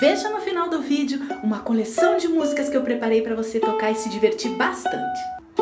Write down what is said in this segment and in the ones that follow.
veja no final do vídeo uma coleção de músicas que eu preparei para você tocar e se divertir bastante.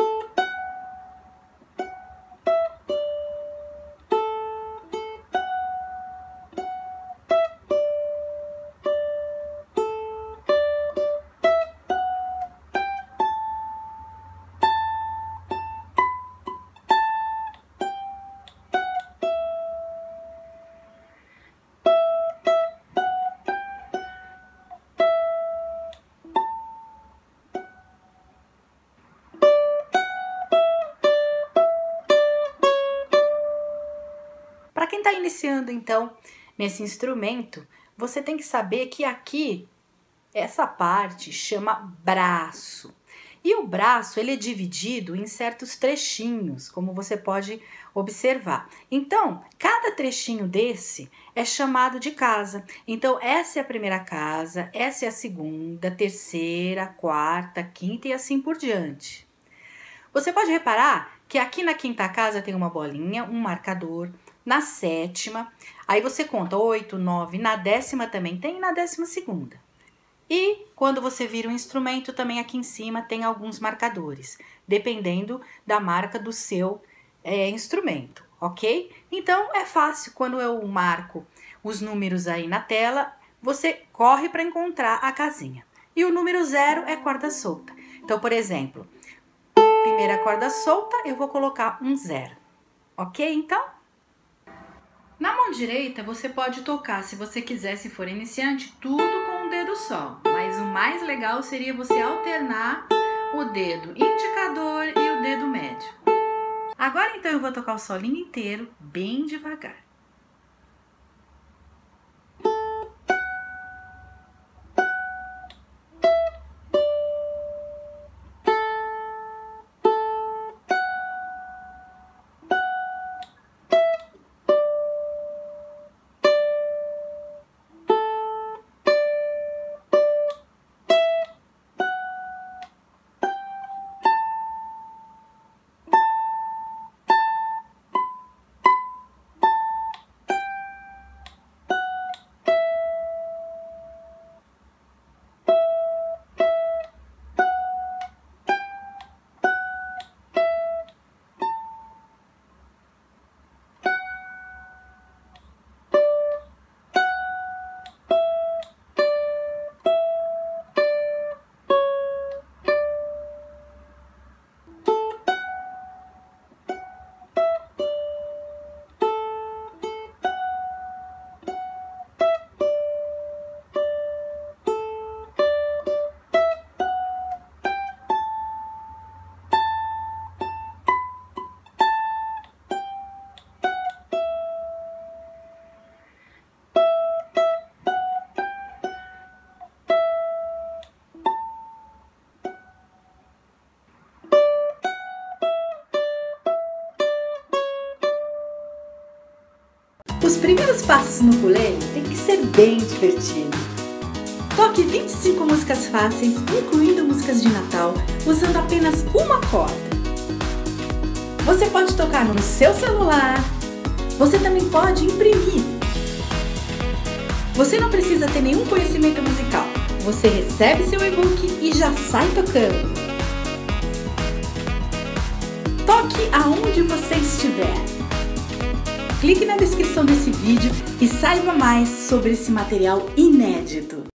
Para quem está iniciando, então, nesse instrumento, você tem que saber que aqui, essa parte chama braço. E o braço, ele é dividido em certos trechinhos, como você pode observar. Então, cada trechinho desse é chamado de casa. Então, essa é a primeira casa, essa é a segunda, terceira, quarta, quinta e assim por diante. Você pode reparar que aqui na quinta casa tem uma bolinha, um marcador. Na sétima, aí você conta 8, 9, na décima também tem e na 12ª. E quando você vira um instrumento, também aqui em cima tem alguns marcadores, dependendo da marca do seu instrumento, ok? Então é fácil, quando eu marco os números aí na tela, você corre para encontrar a casinha. E o número 0 é corda solta. Então, por exemplo, primeira corda solta, eu vou colocar um 0, ok? Então, na mão direita, você pode tocar, se você quiser, se for iniciante, tudo com um dedo só. Mas o mais legal seria você alternar o dedo indicador e o dedo médio. Agora, então, eu vou tocar o solinho inteiro, bem devagar. Os primeiros passos no ukulele tem que ser bem divertido. Toque 25 músicas fáceis, incluindo músicas de Natal, usando apenas uma corda. Você pode tocar no seu celular, você também pode imprimir. Você não precisa ter nenhum conhecimento musical, você recebe seu e-book e já sai tocando. Toque aonde você estiver. Clique na descrição desse vídeo e saiba mais sobre esse material inédito.